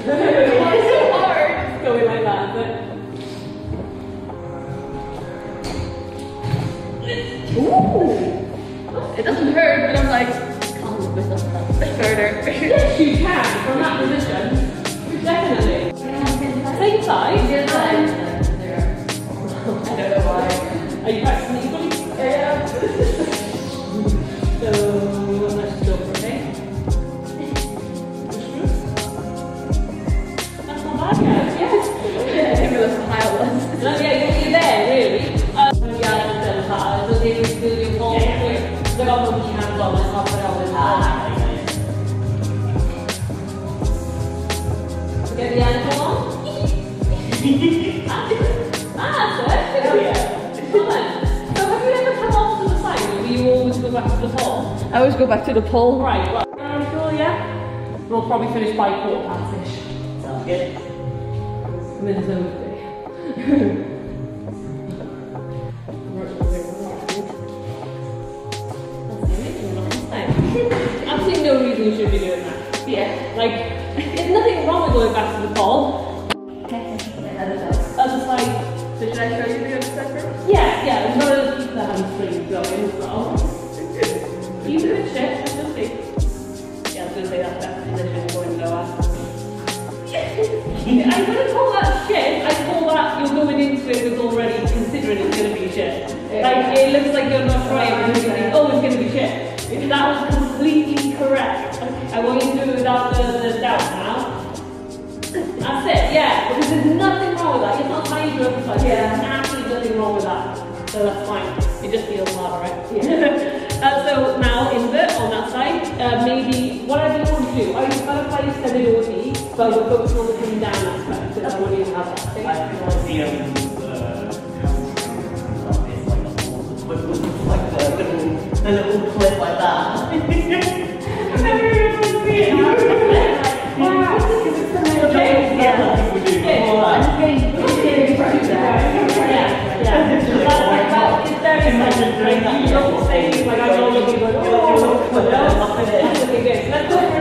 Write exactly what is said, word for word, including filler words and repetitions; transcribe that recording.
It's so hard going like that, but. Ooh! It doesn't hurt, but I'm like, I can't move myself up further. Yes, you can, from that position. Definitely. Same side. Yeah. Um, I don't know why. Are you practicing equally? Yeah. So, let's go for okay. That's not bad, guys. Yes. Yeah, I didn't realize how high it was. No, yeah, you're there, really. Um, yeah, it's still hard. So, they will do your whole thing. They're all going to be hands on, let's not put it on this hard. Get the ankle on. Ah, that's it. Oh, yeah. So, have you ever come off to the side, or do you always go back to the pole? I always go back to the pole. Right, well, I'm sure, yeah? We'll probably finish by quarter past-ish. Sounds good. I'm in the zone today. Absolutely no reason you should be doing that. Yeah. Like, there's nothing wrong with going back to the pole. Other side. So should I show you the other side first? Yeah, yeah. As well as keep the hamstring going as well. You do it, shit. Just see. Yeah, I was going to say that's best position going lower. I wouldn't call that shit. I call that you're going into it with already considering it's going to be shit. Like, it looks like you're not trying and you think, oh, it's going to be shit. That was completely correct. I want you to do it without the, the doubt now. That's it, yeah, because there's nothing wrong with that. It's not how you do exercise. Yeah. There's absolutely nothing wrong with that. So that's fine. It just feels harder, right? Yeah. uh, so now invert on that side. Uh, maybe whatever you want to do. I was going to play extended O T, but we're focusing on the coming down aspect because I want you to have that. Okay? I feel like the um, the like the little, the little clip like that. I've never even seen it. Wow. Okay. Yeah. Yeah. Yeah.